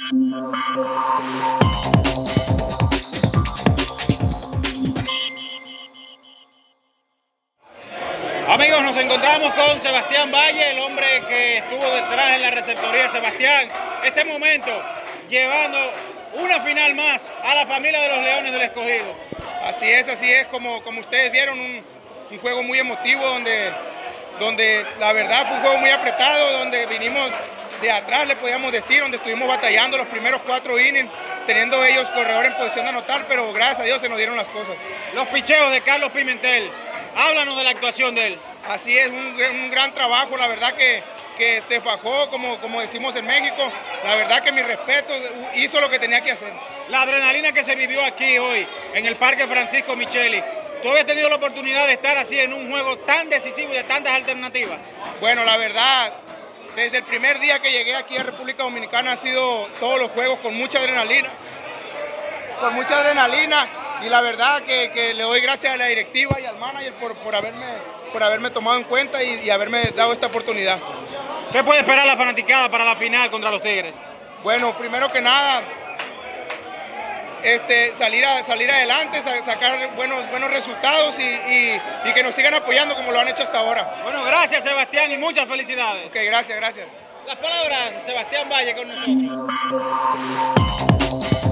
Amigos, nos encontramos con Sebastián Valle, el hombre que estuvo detrás en la receptoría. Sebastián, este momento llevando una final más a la familia de los Leones del Escogido. Así es, como ustedes vieron, un juego muy emotivo donde la verdad fue un juego muy apretado, donde vinimos de atrás, le podíamos decir, donde estuvimos batallando los primeros 4 innings, teniendo ellos corredor en posición de anotar, pero gracias a Dios se nos dieron las cosas. Los picheos de Carlos Pimentel, háblanos de la actuación de él. Así es, un gran trabajo, la verdad que se fajó, como decimos en México. La verdad que mi respeto, hizo lo que tenía que hacer. La adrenalina que se vivió aquí hoy en el Parque Francisco Micheli, ¿tú habías tenido la oportunidad de estar así en un juego tan decisivo y de tantas alternativas? Bueno, la verdad, desde el primer día que llegué aquí a República Dominicana ha sido todos los juegos con mucha adrenalina. Y la verdad que le doy gracias a la directiva y al manager por haberme tomado en cuenta y haberme dado esta oportunidad. ¿Qué puede esperar la fanaticada para la final contra los Tigres? Bueno, primero que nada, salir adelante, sacar buenos resultados y que nos sigan apoyando como lo han hecho hasta ahora. Bueno, gracias Sebastián y muchas felicidades. Ok, gracias. Las palabras de Sebastián Valle con nosotros.